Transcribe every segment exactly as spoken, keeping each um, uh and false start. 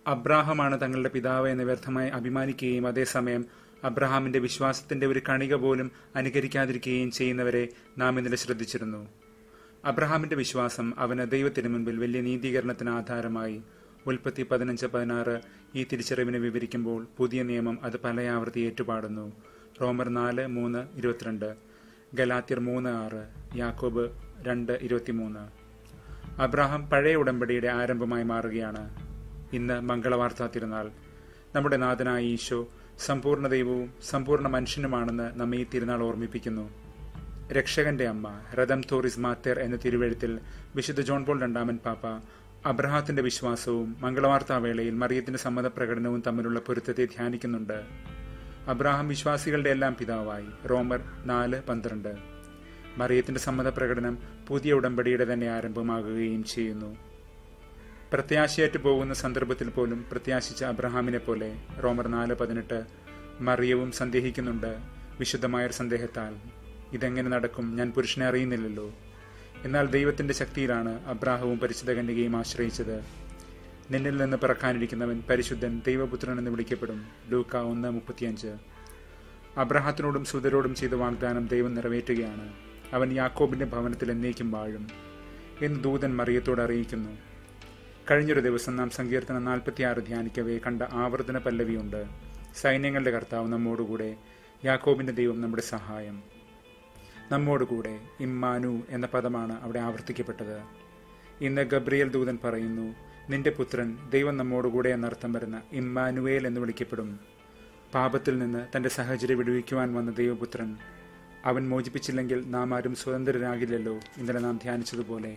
അബ്രാഹമാണ് തങ്ങളുടെ പിതാവ് എന്ന് വ്യർത്ഥമായി അഭിമാനിക്കുകയും അതേസമയം അബ്രഹാമിന്റെ വിശ്വാസത്തിന്റെ ഒരു കണിക പോലും അനുകരിക്കാതിരിക്കുകയും ചെയ്യുന്നവരെ നാം ഇന്നലെ ശ്രദ്ധിച്ചിരുന്നു. അബ്രഹാമിന്റെ വിശ്വാസം അവന് ദൈവത്തിന് മുൻപിൽ വലിയ നീതീകരണത്തിന് ആധാരമായി. ഉൽപ്പത്തി പതിനഞ്ച് പതിനാറ് ഈ തിരിച്ചറിവിനെ വിവരിക്കുമ്പോൾ പുതിയ നിയമം അത് പലയാവർത്തി ഏറ്റുപാടുന്നു. റോമർ നാല് മൂന്ന് ഇരുപത്തിരണ്ട്, ഗലാത്യർ മൂന്ന് ആറ്, യാക്കോബ് രണ്ട് ഇരുപത്തിമൂന്ന്. അബ്രഹാം പഴയ ഉടമ്പടിയുടെ ആരംഭമായി മാറുകയാണ്. ഇന്ന് മംഗളവാർത്താ തിരുനാൾ. നമ്മുടെ നാഥനായ ഈശോ സമ്പൂർണ്ണ ദൈവവും സമ്പൂർണ്ണ മനുഷ്യനുമാണെന്ന് നമ്മെ ഈ തിരുനാൾ ഓർമ്മിപ്പിക്കുന്നു. രക്ഷകന്റെ അമ്മ റെദംതോറിസ് മാത്തേർ എന്ന തിരുവെഴുത്തിൽ വിശുദ്ധ ജോൺ പോൾ രണ്ടാമൻ പാപ്പ അബ്രഹാത്തിന്റെ വിശ്വാസവും മംഗളവാർത്താ വേളയിൽ മറിയത്തിന്റെ സമ്മതപ്രകടനവും തമ്മിലുള്ള പൊരുത്തത്തെ ധ്യാനിക്കുന്നുണ്ട്. അബ്രഹാം വിശ്വാസികളുടെ എല്ലാം പിതാവായി. റോമർ നാല് പന്ത്രണ്ട്. മറിയത്തിന്റെ സമ്മതപ്രകടനം പുതിയ ഉടമ്പടിയുടെ തന്നെ ആരംഭമാകുകയും ചെയ്യുന്നു. പ്രത്യാശയേറ്റു പോകുന്ന സന്ദർഭത്തിൽ പോലും പ്രത്യാശിച്ച അബ്രഹാമിനെ പോലെ റോമർ നാല് പതിനെട്ട് മറിയവും സന്ദേഹിക്കുന്നുണ്ട് വിശുദ്ധമായൊരു സന്ദേഹത്താൽ. ഇതെങ്ങനെ നടക്കും? ഞാൻ പുരുഷനെ അറിയുന്നില്ലല്ലോ. എന്നാൽ ദൈവത്തിന്റെ ശക്തിയിലാണ് അബ്രാഹവും പരിശുദ്ധ കന്യകയും ആശ്രയിച്ചത്. നിന്നിൽ നിന്ന് പിറക്കാനിരിക്കുന്നവൻ പരിശുദ്ധൻ ദൈവപുത്രൻ എന്ന് വിളിക്കപ്പെടും. ലൂക്ക ഒന്ന് മുപ്പത്തിയഞ്ച്. അബ്രഹാത്തിനോടും സുതരോടും ചെയ്ത വാഗ്ദാനം ദൈവം നിറവേറ്റുകയാണ്. അവൻ യാക്കോബിന്റെ ഭവനത്തിൽ എന്നേക്കും വാഴും എന്ന് ദൂതൻ മറിയത്തോട് അറിയിക്കുന്നു. കഴിഞ്ഞൊരു ദിവസം നാം സങ്കീർത്തനം നാൽപ്പത്തിയാറ് ധ്യാനിക്കവേ കണ്ട ആവർത്തന പല്ലവിയുണ്ട്. സൈന്യങ്ങളുടെ കർത്താവ് നമ്മോടുകൂടെ, യാക്കോബിന്റെ ദൈവം നമ്മുടെ സഹായം. നമ്മോടുകൂടെ ഇമ്മാനു എന്ന പദമാണ് അവിടെ ആവർത്തിക്കപ്പെട്ടത്. ഇന്ന് ഗബ്രിയേൽ ദൂതൻ പറയുന്നു, നിന്റെ പുത്രൻ ദൈവം നമ്മോടുകൂടെ എന്നർത്ഥം വരുന്ന ഇമ്മാനുവേൽ എന്ന് വിളിക്കപ്പെടും. പാപത്തിൽ നിന്ന് തന്റെ സഹചര്യം വിടുവിക്കുവാൻ വന്ന ദൈവപുത്രൻ. അവൻ മോചിപ്പിച്ചില്ലെങ്കിൽ നാം ആരും സ്വതന്ത്രരാകില്ലല്ലോ. ഇന്നലെ നാം ധ്യാനിച്ചതുപോലെ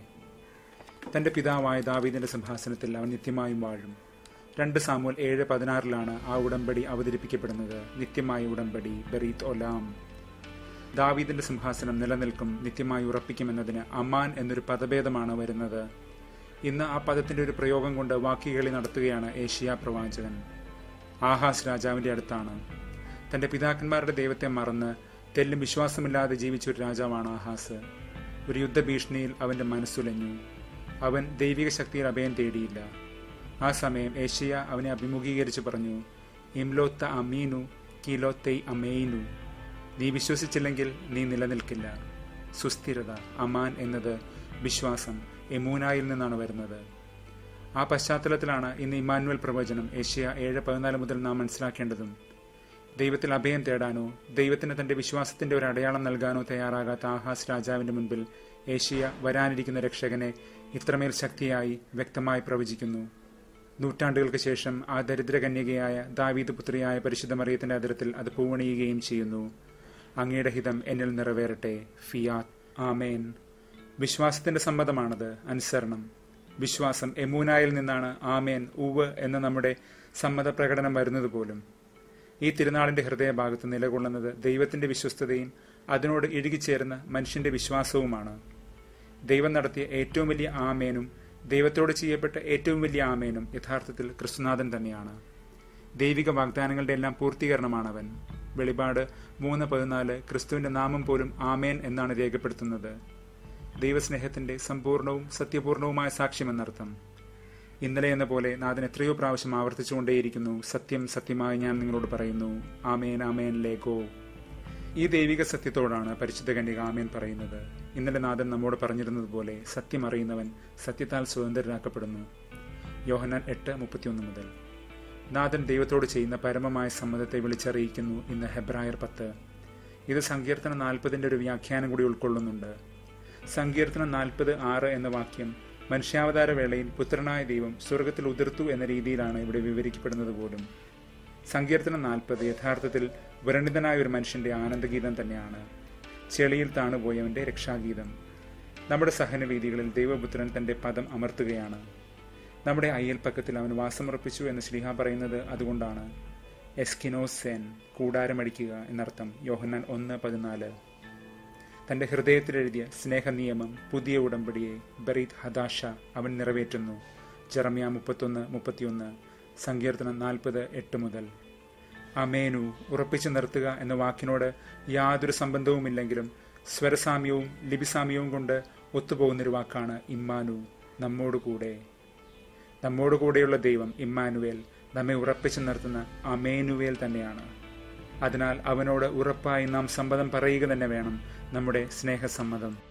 തന്റെ പിതാവായ ദാവീദിന്റെ സിംഹാസനത്തിൽ അവൻ നിത്യമായും വാഴും. രണ്ട് സാമുവേൽ ഏഴ് പതിനാറിലാണ് ആ ഉടമ്പടി അവതരിപ്പിക്കപ്പെടുന്നത്. നിത്യമായ ഉടമ്പടി, ബെറീത്ത് ഒലാം. ദാവീദിന്റെ സിംഹാസനം നിലനിൽക്കും, നിത്യമായി ഉറപ്പിക്കുമെന്നതിന് അമാൻ എന്നൊരു പദഭേദമാണ് വരുന്നത്. ഇന്ന് ആ പദത്തിന്റെ ഒരു പ്രയോഗം കൊണ്ട് വാക്യകളി നടത്തുകയാണ് ഏഷ്യ പ്രവാചകൻ. ആഹാസ് രാജാവിന്റെ അടുത്താണ്. തന്റെ പിതാക്കന്മാരുടെ ദൈവത്തെ മറന്ന് തെല്ലും വിശ്വാസമില്ലാതെ ജീവിച്ച ഒരു രാജാവാണ് ആഹാസ്. ഒരു യുദ്ധഭീഷണിയിൽ അവന്റെ മനസ്സുലഞ്ഞു. അവൻ ദൈവിക ശക്തിയിൽ അഭയം തേടിയില്ല. ആ സമയം ഏഷ്യ അവനെ അഭിമുഖീകരിച്ച് പറഞ്ഞു, ഇംലോത്ത അമീനു കിലോത്തൈ അമേയിനു. നീ വിശ്വസിച്ചില്ലെങ്കിൽ നീ നിലനിൽക്കില്ല. സുസ്ഥിരത. അമാൻ എന്നത് വിശ്വാസം, എമൂനായിൽ നിന്നാണ് വരുന്നത്. ആ പശ്ചാത്തലത്തിലാണ് ഇന്ന് ഇമ്മാനുവൽ പ്രവചനം ഏഷ്യ ഏഴ് പതിനാല് മുതൽ നാം മനസ്സിലാക്കേണ്ടതും. ദൈവത്തിൽ അഭയം തേടാനോ ദൈവത്തിന് തന്റെ വിശ്വാസത്തിന്റെ ഒരു അടയാളം നൽകാനോ തയ്യാറാകാത്ത ആഹാസ് രാജാവിന്റെ മുൻപിൽ ഏഷ്യ വരാനിരിക്കുന്ന രക്ഷകനെ ഇത്രമേൽ ശക്തിയായി വ്യക്തമായി പ്രവചിക്കുന്നു. നൂറ്റാണ്ടുകൾക്ക് ശേഷം ആ ദരിദ്രകന്യകയായ ദാവീദ് പുത്രിയായ പരിശുദ്ധ മറിയത്തിന്റെ അതിരത്തിൽ അത് പൂവണിയുകയും ചെയ്യുന്നു. അങ്ങയുടെ ഹിതം എന്നിൽ നിറവേറട്ടെ. ഫിയാത്ത്. ആമേൻ. വിശ്വാസത്തിന്റെ സമ്മതമാണത്, അനുസരണം. വിശ്വാസം എമൂനായിൽ നിന്നാണ് ആമേൻ, ഉവ് എന്ന നമ്മുടെ സമ്മത പ്രകടനം വരുന്നത് പോലും. ഈ തിരുനാളിന്റെ ഹൃദയഭാഗത്ത് നിലകൊള്ളുന്നത് ദൈവത്തിന്റെ വിശ്വസ്തതയും അതിനോട് ഇഴുകിച്ചേർന്ന മനുഷ്യന്റെ വിശ്വാസവുമാണ്. ദൈവം നടത്തിയ ഏറ്റവും വലിയ ആമേനും ദൈവത്തോട് ചെയ്യപ്പെട്ട ഏറ്റവും വലിയ ആമേനും യഥാർത്ഥത്തിൽ ക്രിസ്തുനാഥൻ തന്നെയാണ്. ദൈവിക വാഗ്ദാനങ്ങളുടെ എല്ലാം പൂർത്തീകരണമാണവൻ. വെളിപാട് മൂന്ന് പതിനാല് ക്രിസ്തുവിന്റെ നാമം പോലും ആമേൻ എന്നാണ് രേഖപ്പെടുത്തുന്നത്. ദൈവസ്നേഹത്തിന്റെ സമ്പൂർണവും സത്യപൂർണവുമായ സാക്ഷ്യമെന്നർത്ഥം. ഇന്നലെ എന്ന പോലെ നാഥൻ എത്രയോ പ്രാവശ്യം ആവർത്തിച്ചുകൊണ്ടേയിരിക്കുന്നു, സത്യം സത്യമായി ഞാൻ നിങ്ങളോട് പറയുന്നു, ആമേൻ ആമേൻ ലേഗോ. ഈ ദൈവിക സത്യത്തോടാണ് പരിശുദ്ധ കന്യക ആമേൻ പറയുന്നത്. ഇന്നലെ നാഥൻ നമ്മോട് പറഞ്ഞിരുന്നത് പോലെ സത്യം അറിയുന്നവൻ സത്യത്താൽ സ്വതന്ത്രരാക്കപ്പെടുന്നു. യോഹന്നാൻ എട്ട് മുപ്പത്തിയൊന്ന് മുതൽ. നാഥൻ ദൈവത്തോട് ചെയ്യുന്ന പരമമായ സമ്മതത്തെ വിളിച്ചറിയിക്കുന്നു ഇന്ന് ഹെബ്രായർ പത്ത്. ഇത് സങ്കീർത്തനം നാൽപ്പതിന്റെ ഒരു വ്യാഖ്യാനം കൂടി ഉൾക്കൊള്ളുന്നുണ്ട്. സങ്കീർത്തനം നാൽപ്പത് ആറ് എന്ന വാക്യം മനുഷ്യാവതാര വേളയിൽ പുത്രനായ ദൈവം സ്വർഗത്തിൽ ഉതിർത്തു എന്ന രീതിയിലാണ് ഇവിടെ വിവരിക്കപ്പെടുന്നത് പോലും. സങ്കീർത്തനം നാൽപ്പത് യഥാർത്ഥത്തിൽ വ്രണിതനായ ഒരു മനുഷ്യന്റെ ആനന്ദഗീതം തന്നെയാണ്. ചെളിയിൽ താണുപോയവന്റെ രക്ഷാഗീതം. നമ്മുടെ സഹനവീതികളിൽ ദൈവപുത്രൻ തന്റെ പദം അമർത്തുകയാണ്. നമ്മുടെ അയ്യൽപ്പക്കത്തിൽ അവൻ വാസമുറപ്പിച്ചു എന്ന് ശ്ലീഹ പറയുന്നത് അതുകൊണ്ടാണ്. എസ്കിനോസെൻ, കൂടാരമടിക്കുക എന്നർത്ഥം. യോഹന്നാൻ ഒന്ന് പതിനാല്. തന്റെ ഹൃദയത്തിലെഴുതിയ സ്നേഹനിയമം, പുതിയ ഉടമ്പടിയെ, ബറീത് ഹദാഷ, അവൻ നിറവേറ്റുന്നു. ജെറമ്യ മുപ്പത്തൊന്ന് മുപ്പത്തിയൊന്ന്. സങ്കീർത്തനം നാൽപ്പത് എട്ട് മുതൽ. അമേനു, ഉറപ്പിച്ചു നിർത്തുക എന്ന വാക്കിനോട് യാതൊരു സംബന്ധവുമില്ലെങ്കിലും സ്വരസാമ്യവും ലിപിസാമ്യവും കൊണ്ട് ഒത്തുപോകുന്നൊരു വാക്കാണ് ഇമ്മാനു, നമ്മോടുകൂടെ. നമ്മോടുകൂടെയുള്ള ദൈവം ഇമ്മാനുവേൽ നമ്മെ ഉറപ്പിച്ചു നിർത്തുന്ന അമേനുവേൽ തന്നെയാണ്. അതിനാൽ അവനോട് ഉറപ്പായി നാം സമ്മതം പറയുക തന്നെ വേണം, നമ്മുടെ സ്നേഹസമ്മതം.